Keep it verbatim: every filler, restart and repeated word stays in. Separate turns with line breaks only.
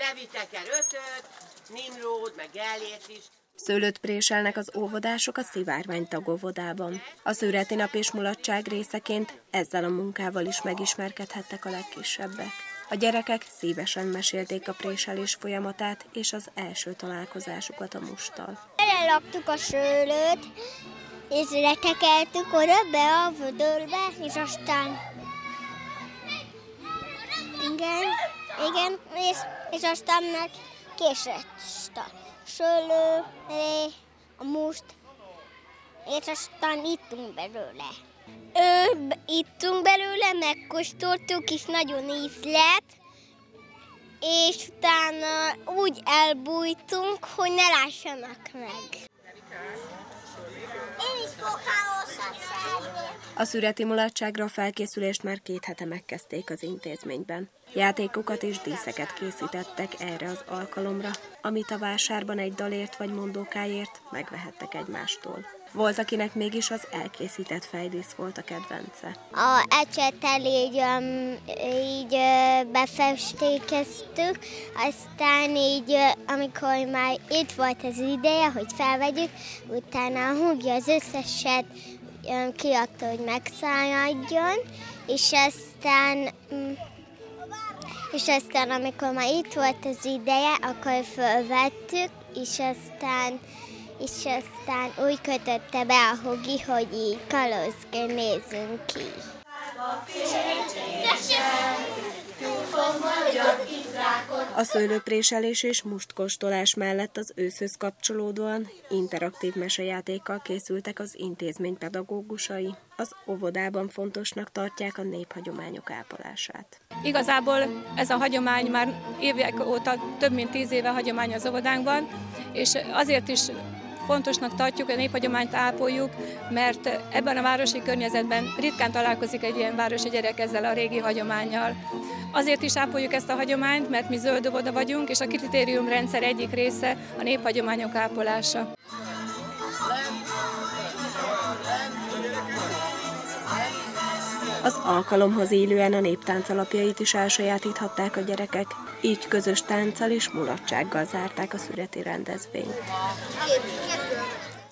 levittek el ötöt, Nimród, meg Gellért is.
Szőlőt préselnek az óvodások a Szivárvány tagóvodában. A szüreti nap és mulatság részeként ezzel a munkával is megismerkedhettek a legkisebbek. A gyerekek szívesen mesélték a préselés folyamatát és az első találkozásukat a musttal.
Elraktuk a szőlőt, és letekeltük oda be a vödörbe, és aztán igen, igen, és, és aztán meg késett a szőlő, a must, és aztán ittunk belőle. Ö, ittunk belőle, megkóstoltuk, és nagyon íz lett, és utána úgy elbújtunk, hogy ne lássanak meg. Én is foghatósat szeretném.
A szüreti mulatságra a felkészülést már két hete megkezdték az intézményben. Játékokat és díszeket készítettek erre az alkalomra, amit a vásárban egy dalért vagy mondókáért megvehettek egymástól. Volt, akinek mégis az elkészített fejdísz volt a kedvence.
A ecsettel így, um, így uh, befestékeztük, aztán így, uh, amikor már itt volt az ideje, hogy felvegyük, utána a húgja az összeset um, kiadta, hogy megszáradjon, és aztán... Um, És aztán, amikor már itt volt az ideje, akkor fölvettük, és aztán, és aztán úgy kötötte be a hugi, hogy így kalózként nézünk ki.
A szőlőpréselés és mustkóstolás mellett az őszhöz kapcsolódóan interaktív mesejátékkal készültek az intézmény pedagógusai. Az óvodában fontosnak tartják a néphagyományok ápolását.
Igazából ez a hagyomány már évek óta, több mint tíz éve hagyomány az óvodánkban, és azért is fontosnak tartjuk, hogy a néphagyományt ápoljuk, mert ebben a városi környezetben ritkán találkozik egy ilyen városi gyerek ezzel a régi hagyománnyal. Azért is ápoljuk ezt a hagyományt, mert mi zöld óvoda vagyunk, és a kritériumrendszer egyik része a néphagyományok ápolása.
Az alkalomhoz illően a néptánc alapjait is elsajátíthatták a gyerekek, így közös tánccal és mulatsággal zárták a szüreti rendezvényt.